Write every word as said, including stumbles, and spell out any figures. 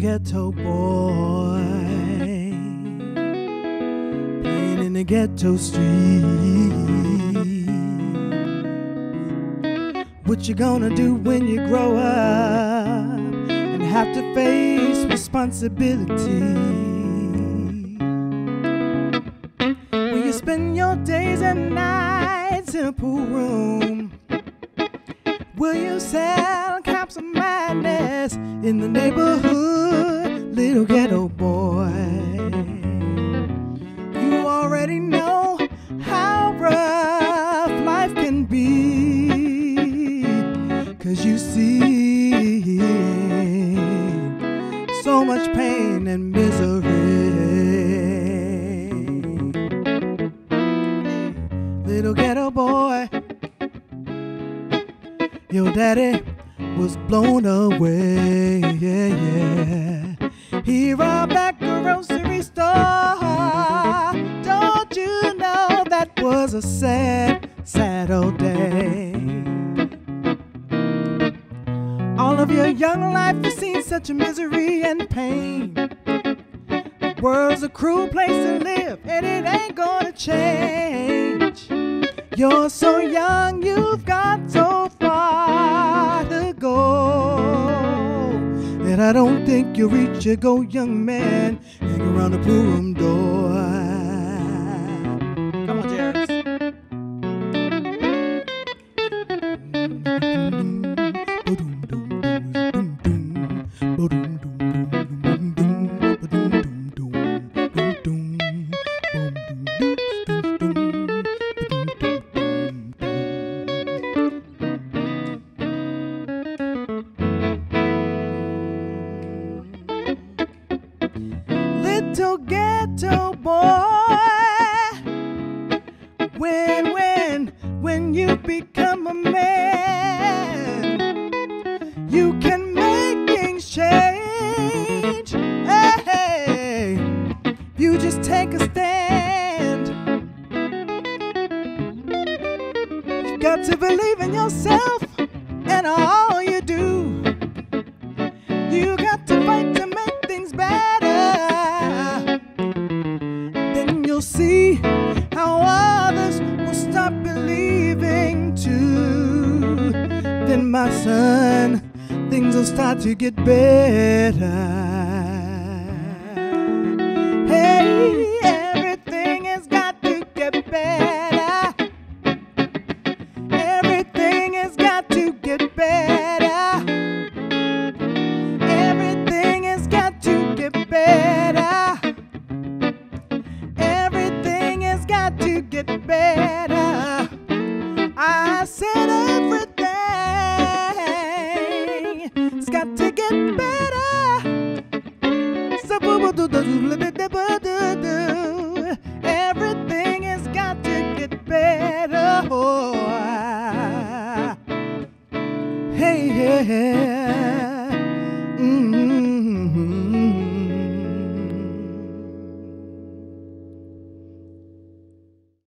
ghetto boy, playing in the ghetto street. What you gonna do when you grow up and have to face responsibility? Will you spend your days and nights in a pool room? Will you sell caps of madness in the neighborhood, little ghetto boy? You already know how rough life can be, 'cause you see so much pain and misery. Little ghetto boy, your daddy was blown away, yeah, yeah. He robbed that grocery store. Don't you know that was a sad, sad old day? All of your young life you've seen such a misery and pain. The world's a cruel place to live, and it ain't gonna change. You're so young, you've got so far to go, and I don't think you'll reach your goal, young man. Hang around the pool room door. Come on, Jairus. Little ghetto boy, when, when, when you become a man, you can make things change. Hey, you just take a stand. You've got to believe in yourself and all you do. You got to fight to make things better. Then you'll see how others will stop believing too. Then, my son, things will start to get better. Hey, everything has got to get better. Everything has got to get better. Everything has got to get better. Everything has got to get better. I said everything has got to get better. Everything has got to get better. Oh, hey, hey, hey.